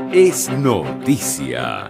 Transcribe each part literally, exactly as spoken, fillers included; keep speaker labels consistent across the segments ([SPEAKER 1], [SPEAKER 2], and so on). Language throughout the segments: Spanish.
[SPEAKER 1] Es noticia.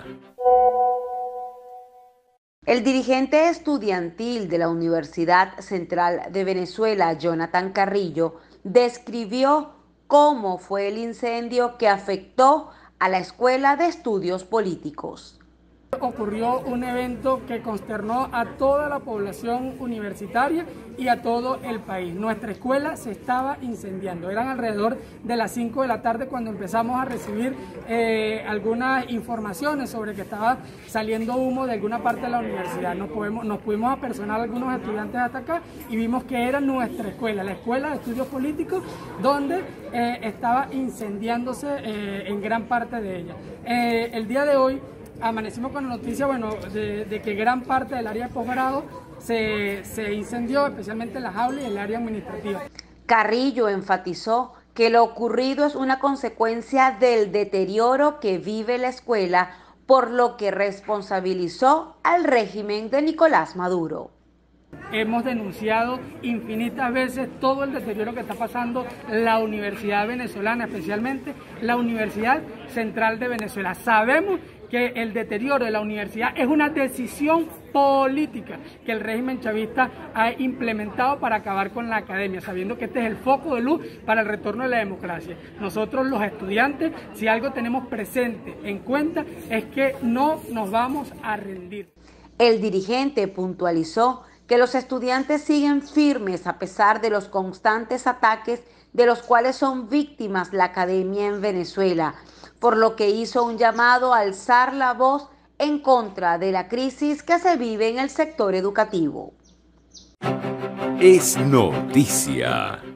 [SPEAKER 2] El dirigente estudiantil de la Universidad Central de Venezuela, Jonathan Carrillo, describió cómo fue el incendio que afectó a la Escuela de Estudios Políticos.
[SPEAKER 3] Ocurrió un evento que consternó a toda la población universitaria y a todo el país. Nuestra escuela se estaba incendiando. Eran alrededor de las cinco de la tarde cuando empezamos a recibir eh, algunas informaciones sobre que estaba saliendo humo de alguna parte de la universidad. Nos, podemos, nos pudimos apersonar algunos estudiantes hasta acá y vimos que era nuestra escuela, la Escuela de Estudios Políticos, donde eh, estaba incendiándose eh, en gran parte de ella. Eh, el día de hoy amanecimos con la noticia bueno, de, de que gran parte del área de posgrado se, se incendió, especialmente las aulas y el área administrativa.
[SPEAKER 2] Carrillo enfatizó que lo ocurrido es una consecuencia del deterioro que vive la escuela, por lo que responsabilizó al régimen de Nicolás Maduro.
[SPEAKER 3] Hemos denunciado infinitas veces todo el deterioro que está pasando la universidad venezolana, especialmente la Universidad Central de Venezuela. Sabemos que el deterioro de la universidad es una decisión política que el régimen chavista ha implementado para acabar con la academia, sabiendo que este es el foco de luz para el retorno de la democracia. Nosotros los estudiantes, si algo tenemos presente en cuenta, es que no nos vamos a rendir.
[SPEAKER 2] El dirigente puntualizó que los estudiantes siguen firmes a pesar de los constantes ataques de los cuales son víctimas la academia en Venezuela, por lo que hizo un llamado a alzar la voz en contra de la crisis que se vive en el sector educativo.
[SPEAKER 1] Es noticia.